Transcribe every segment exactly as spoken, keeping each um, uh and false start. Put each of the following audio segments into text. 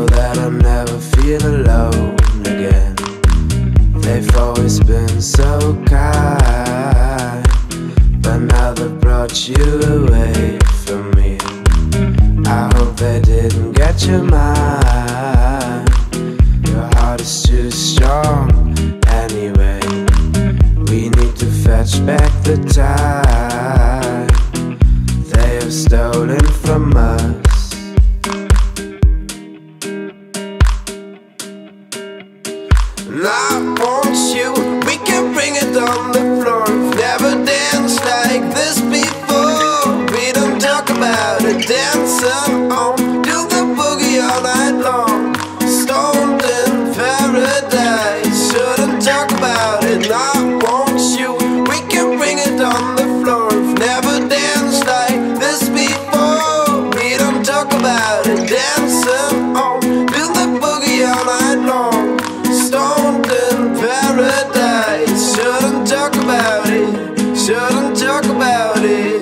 that I never feel alone again. They've always been so kind, but now they've brought you away from me. I hope they didn't get your mind. Your heart is too strong anyway. We need to fetch back the time they have stolen from us. And I want you, we can bring it on the floor. We've never danced like this before. We don't talk about it, dancing on, do the boogie all night long. Stoned in paradise, shouldn't talk about it. And I want you, we can bring it on the floor. We've never danced like this before. We don't talk about it, dancing on, do the boogie all night long. Stoned in paradise, shouldn't talk about it, shouldn't talk about it.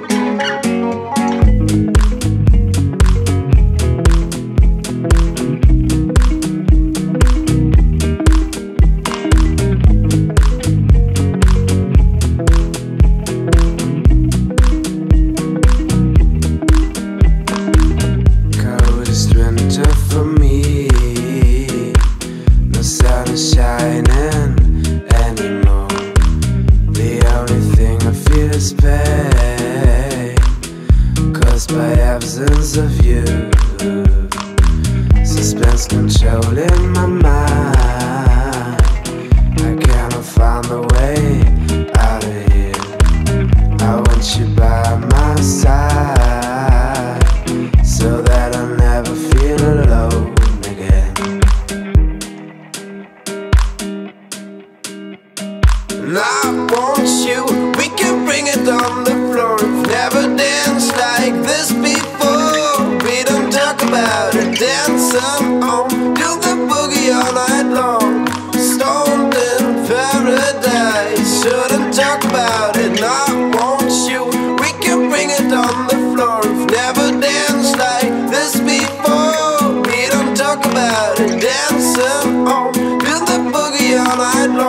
Coldest winter for me, no sun is shining anymore. The only thing I feel is pain, caused by absence of you. Suspense controlling my mind. I cannot find a way out of here. I want you by my side, so that I never feel alone again. And I want you, we can bring it on the floor. We've never danced like this before. We don't talk about it, dancing on, do the boogie all night long. Stoned in paradise, shouldn't talk about it. And I want you, we can bring it on the floor. We've never danced like this before. We don't talk about it, dancing on, do the boogie all night long.